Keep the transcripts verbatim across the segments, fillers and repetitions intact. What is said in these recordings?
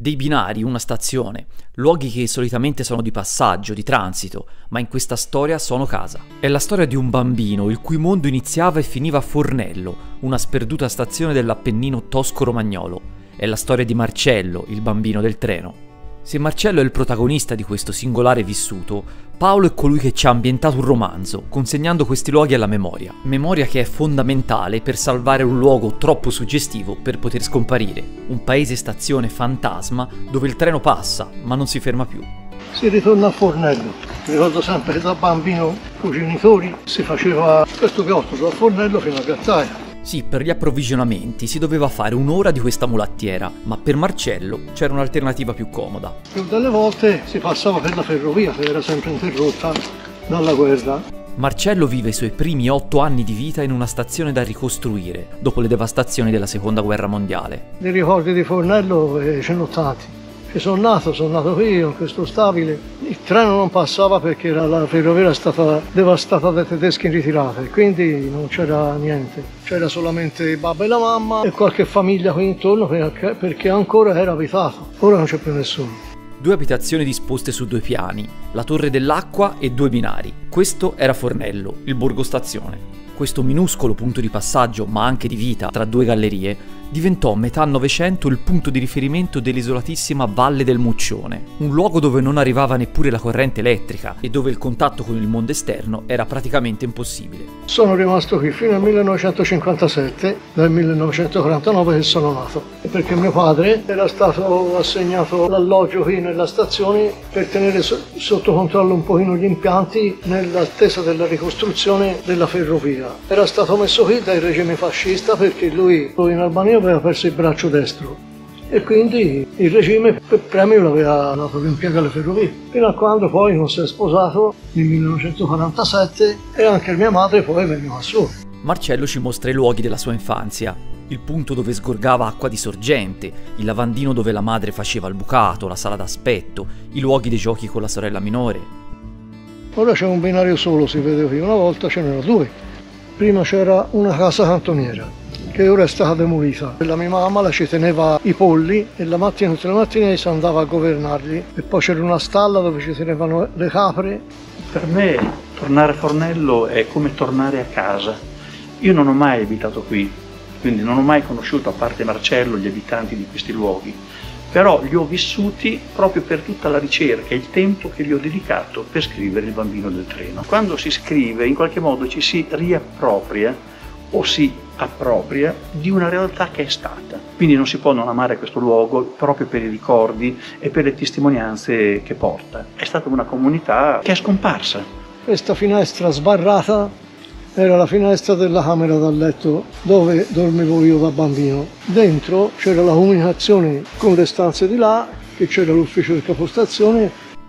Dei binari, una stazione, luoghi che solitamente sono di passaggio, di transito, ma in questa storia sono casa. È la storia di un bambino il cui mondo iniziava e finiva a Fornello, una sperduta stazione dell'Appennino tosco-romagnolo. È la storia di Marcello, il bambino del treno. Se Marcello è il protagonista di questo singolare vissuto, Paolo è colui che ci ha ambientato un romanzo, consegnando questi luoghi alla memoria. Memoria che è fondamentale per salvare un luogo troppo suggestivo per poter scomparire. Un paese stazione fantasma dove il treno passa, ma non si ferma più. Si ritorna a Fornello. Ricordo sempre che da bambino con i genitori si faceva questo piatto da Fornello fino a Gattaia. Sì, per gli approvvigionamenti si doveva fare un'ora di questa mulattiera, ma per Marcello c'era un'alternativa più comoda. Più delle volte si passava per la ferrovia, che era sempre interrotta dalla guerra. Marcello vive i suoi primi otto anni di vita in una stazione da ricostruire, dopo le devastazioni della Seconda Guerra Mondiale. I ricordi di Fornello eh, ce ne ho tanti. Che sono nato, sono nato qui, in questo stabile. Il treno non passava perché la ferrovia era stata devastata dai tedeschi in ritirata e quindi non c'era niente. C'era solamente il babbo e la mamma e qualche famiglia qui intorno perché, perché ancora era abitato. Ora non c'è più nessuno. Due abitazioni disposte su due piani, la Torre dell'Acqua e due binari. Questo era Fornello, il borgo stazione. Questo minuscolo punto di passaggio, ma anche di vita, tra due gallerie, diventò a metà Novecento il punto di riferimento dell'isolatissima Valle del Muccione, un luogo dove non arrivava neppure la corrente elettrica e dove il contatto con il mondo esterno era praticamente impossibile. Sono rimasto qui fino al millenovecentocinquantasette, dal millenovecentoquarantanove che sono nato, perché mio padre era stato assegnato l'alloggio qui nella stazione per tenere sotto controllo un pochino gli impianti nell'attesa della ricostruzione della ferrovia. Era stato messo qui dal regime fascista perché lui in Albania aveva perso il braccio destro e quindi il regime per premio l'aveva dato l'impiego alle ferrovie, fino a quando poi non si è sposato nel millenovecentoquarantasette e anche mia madre poi veniva su. Marcello ci mostra i luoghi della sua infanzia, il punto dove sgorgava acqua di sorgente, il lavandino dove la madre faceva il bucato, la sala d'aspetto, i luoghi dei giochi con la sorella minore. Ora c'è un binario solo, si vede qui, una volta ce n'erano due. Prima c'era una casa cantoniera, che ora è stata demolita. La mia mamma la ci teneva i polli e la mattina, tutte le mattine si andava a governarli. E poi c'era una stalla dove ci tenevano le capre. Per me tornare a Fornello è come tornare a casa. Io non ho mai abitato qui, quindi non ho mai conosciuto, a parte Marcello, gli abitanti di questi luoghi. Però li ho vissuti proprio per tutta la ricerca e il tempo che gli ho dedicato per scrivere Il bambino del treno. Quando si scrive, in qualche modo ci si riappropria o si appropria di una realtà che è stata. Quindi non si può non amare questo luogo proprio per i ricordi e per le testimonianze che porta. È stata una comunità che è scomparsa. Questa finestra sbarrata era la finestra della camera da letto dove dormivo io da bambino. Dentro c'era la comunicazione con le stanze di là, che c'era l'ufficio di capostazione.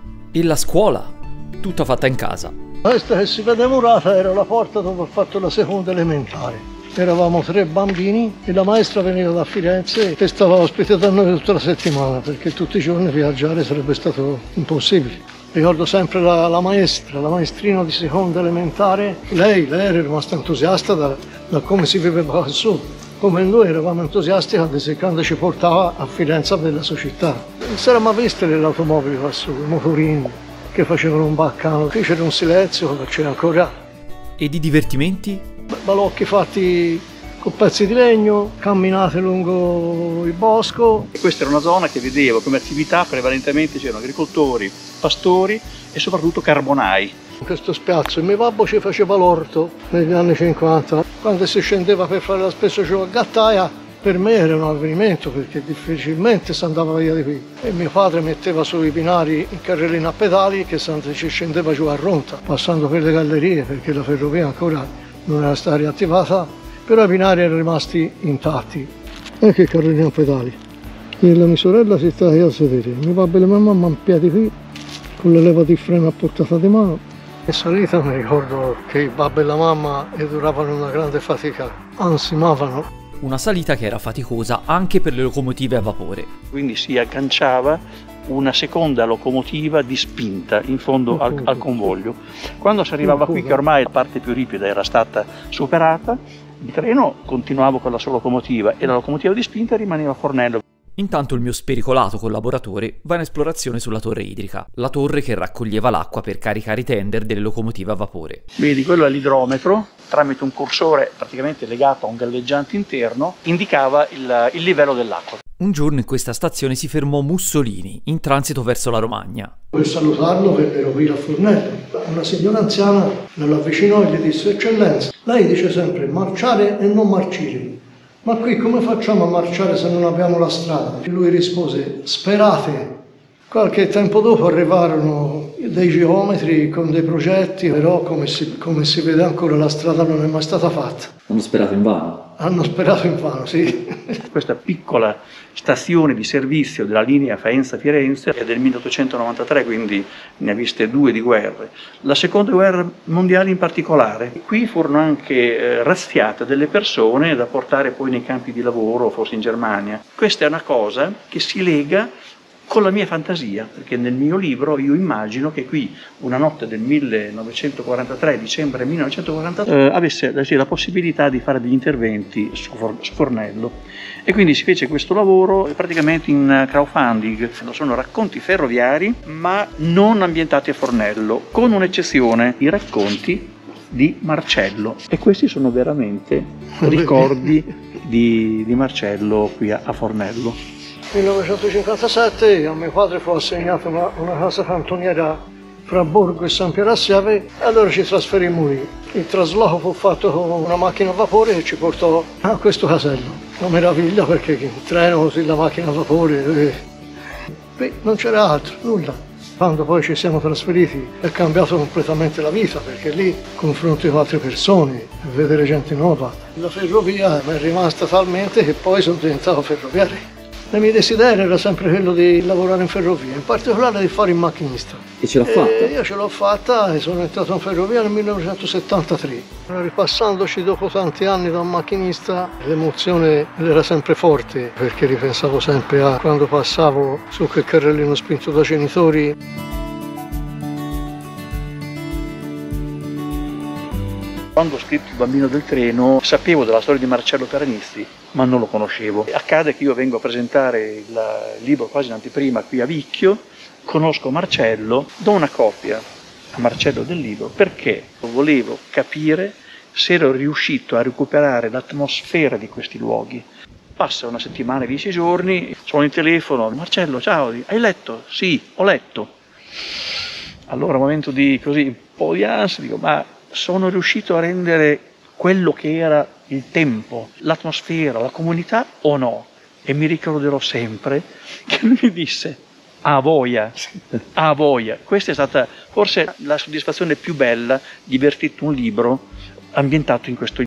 E la scuola, tutta fatta in casa. Questa che si vede murata era la porta dove ho fatto la seconda elementare. Eravamo tre bambini e la maestra veniva da Firenze e stava ospite da noi tutta la settimana, perché tutti i giorni viaggiare sarebbe stato impossibile. Ricordo sempre la, la maestra, la maestrina di seconda elementare, lei, lei era rimasta entusiasta da, da come si viveva qua su, come noi eravamo entusiasti quando ci portava a Firenze per la sua città. Non si era mai viste le automobili qua su, i motorini che facevano un baccano, qui c'era un silenzio che c'era ancora. E di divertimenti? Balocchi fatti con pezzi di legno, camminate lungo il bosco. Questa era una zona che vedevo come attività prevalentemente c'erano agricoltori, pastori e soprattutto carbonai. In questo spiazzo il mio babbo ci faceva l'orto negli anni cinquanta. Quando si scendeva per fare la spesa giù a Gattaia, per me era un avvenimento perché difficilmente si andava via di qui. E mio padre metteva sui binari in carrellina a pedali che si scendeva giù a Ronta, passando per le gallerie perché la ferrovia ancora non era stata riattivata. Però i binari erano rimasti intatti. E che carrellina a pedali. E la mia sorella si stava a sedere. Mio papà e la mia mamma in piedi qui, con le leva di freno a portata di mano. In salita mi ricordo che il babbo e la mamma duravano una grande fatica, ansimavano. Una salita che era faticosa anche per le locomotive a vapore. Quindi si agganciava una seconda locomotiva di spinta in fondo al, al convoglio. Quando si arrivava qui, che ormai la parte più ripida era stata superata, il treno continuava con la sua locomotiva e la locomotiva di spinta rimaneva a Fornello. Intanto il mio spericolato collaboratore va in esplorazione sulla torre idrica, la torre che raccoglieva l'acqua per caricare i tender delle locomotive a vapore. Vedi, quello è l'idrometro, tramite un cursore praticamente legato a un galleggiante interno, indicava il, il livello dell'acqua. Un giorno in questa stazione si fermò Mussolini, in transito verso la Romagna. Per salutarlo vennero qui a Fornello. Una signora anziana l'avvicinò e gli disse: Eccellenza, lei dice sempre marciare e non marcire. Ma qui come facciamo a marciare se non abbiamo la strada? E lui rispose: sperate. Qualche tempo dopo arrivarono dei geometri con dei progetti, però come si, come si vede ancora la strada non è mai stata fatta. Hanno sperato invano. Hanno sperato invano, sì. Questa piccola stazione di servizio della linea Faenza-Firenze è del milleottocentonovantatré, quindi ne ha viste due di guerre. La seconda guerra mondiale in particolare. Qui furono anche eh, razziate delle persone da portare poi nei campi di lavoro, forse in Germania. Questa è una cosa che si lega con la mia fantasia, perché nel mio libro io immagino che qui una notte del millenovecentoquarantatré, dicembre millenovecentoquarantatré, eh, avesse la possibilità di fare degli interventi su, su Fornello, e quindi si fece questo lavoro praticamente in crowdfunding. Sono racconti ferroviari ma non ambientati a Fornello, con un'eccezione: i racconti di Marcello, e questi sono veramente ricordi di, di Marcello qui a, a Fornello. millenovecentocinquantasette a mio padre fu assegnata una, una casa cantoniera fra Borgo e San Piero a Siave, e allora ci trasferimmo lì. Il trasloco fu fatto con una macchina a vapore che ci portò a questo casello. Una meraviglia, perché il treno così, la macchina a vapore, eh. Qui non c'era altro, nulla. Quando poi ci siamo trasferiti è cambiato completamente la vita, perché lì confronti con altre persone, vedere gente nuova. La ferrovia mi è rimasta talmente che poi sono diventato ferroviario. Il mio desiderio era sempre quello di lavorare in ferrovia, in particolare di fare il macchinista. E ce l'ha fatta? E io ce l'ho fatta e sono entrato in ferrovia nel millenovecentosettantatré. Ripassandoci dopo tanti anni da macchinista, l'emozione era sempre forte, perché ripensavo sempre a quando passavo su quel carrellino spinto da genitori. Quando ho scritto Il bambino del treno sapevo della storia di Marcello Teranisti, ma non lo conoscevo. Accade che io vengo a presentare il libro quasi in anteprima qui a Vicchio, conosco Marcello, do una copia a Marcello del libro perché volevo capire se ero riuscito a recuperare l'atmosfera di questi luoghi. Passa una settimana, dieci giorni, sono in telefono: Marcello, ciao, hai letto? Sì, ho letto. Allora, un momento di così, un po' di ansia, dico: ma sono riuscito a rendere quello che era il tempo, l'atmosfera, la comunità o no? E mi ricorderò sempre che lui mi disse: a voglia, a voglia. Questa è stata forse la soddisfazione più bella di aver scritto un libro ambientato in questo